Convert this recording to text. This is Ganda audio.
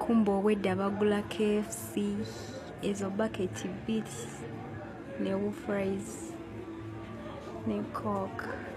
kumba obwedda bagula KFC ezo bucket bits ne fries ne coke.